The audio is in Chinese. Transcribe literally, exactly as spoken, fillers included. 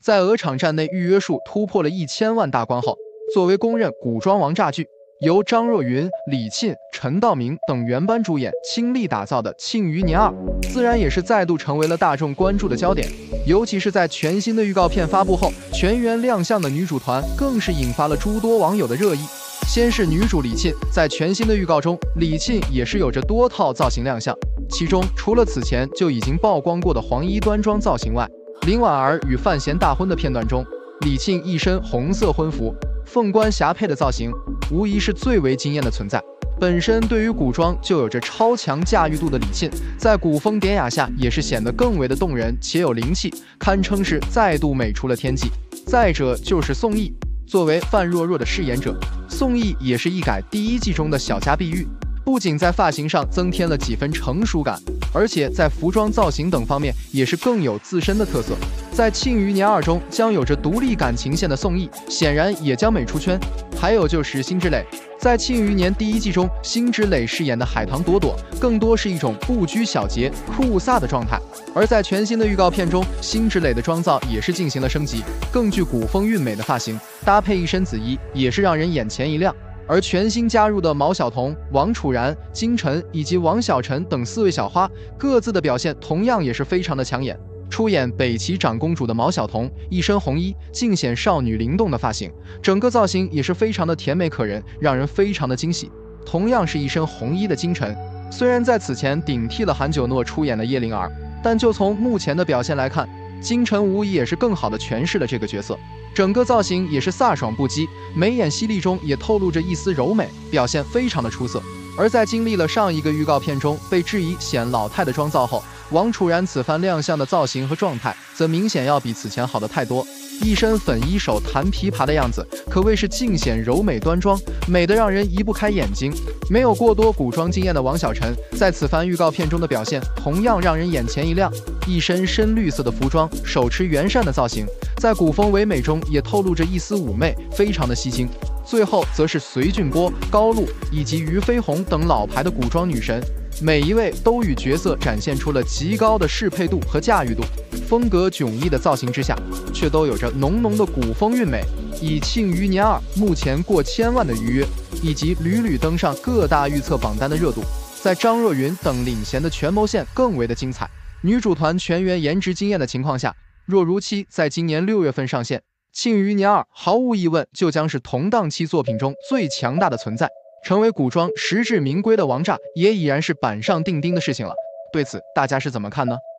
在鹅厂站内预约数突破了一千万大关后，作为公认古装王炸剧，由张若昀、李沁、陈道明等原班主演倾力打造的《庆余年二》，自然也是再度成为了大众关注的焦点。尤其是在全新的预告片发布后，全员亮相的女主团更是引发了诸多网友的热议。先是女主李沁，在全新的预告中，李沁也是有着多套造型亮相，其中除了此前就已经曝光过的黄衣端庄造型外，林婉儿与范闲大婚的片段中，李沁一身红色婚服，凤冠霞帔的造型，无疑是最为惊艳的存在。本身对于古装就有着超强驾驭度的李沁，在古风典雅下也是显得更为的动人且有灵气，堪称是再度美出了天际。再者就是宋轶，作为范若若的饰演者，宋轶也是一改第一季中的小家碧玉，不仅在发型上增添了几分成熟感，而且在服装造型等方面也是更有自身的特色。在《庆余年二》中将有着独立感情线的宋轶，显然也将美出圈。还有就是辛芷蕾，在《庆余年》第一季中，辛芷蕾饰演的海棠朵朵，更多是一种不拘小节、酷飒的状态。而在全新的预告片中，辛芷蕾的妆造也是进行了升级，更具古风韵美的发型，搭配一身紫衣，也是让人眼前一亮。而全新加入的毛晓彤、王楚然、金晨以及王晓晨等四位小花，各自的表现同样也是非常的抢眼。出演北齐长公主的毛晓彤，一身红衣，尽显少女灵动的发型，整个造型也是非常的甜美可人，让人非常的惊喜。同样是一身红衣的金晨，虽然在此前顶替了韩九诺出演了叶灵儿，但就从目前的表现来看，金晨无疑也是更好的诠释了这个角色。整个造型也是飒爽不羁，眉眼犀利中也透露着一丝柔美，表现非常的出色。而在经历了上一个预告片中被质疑显老态的妆造后，王楚然此番亮相的造型和状态则明显要比此前好的太多。一身粉衣手弹琵琶的样子，可谓是尽显柔美端庄，美得让人移不开眼睛。没有过多古装经验的王晓晨，在此番预告片中的表现同样让人眼前一亮。一身深绿色的服装，手持圆扇的造型，在古风唯美中也透露着一丝妩媚，非常的吸睛。最后则是隋俊波、高露以及俞飞鸿等老牌的古装女神，每一位都与角色展现出了极高的适配度和驾驭度，风格迥异的造型之下，却都有着浓浓的古风韵美。以《庆余年二》目前过千万的预约，以及屡屡登上各大预测榜单的热度，在张若昀等领衔的权谋线更为的精彩。女主团全员颜值惊艳的情况下，若如期在今年六月份上线，《庆余年二》毫无疑问就将是同档期作品中最强大的存在，成为古装实至名归的王炸，也已然是板上钉钉的事情了。对此，大家是怎么看呢？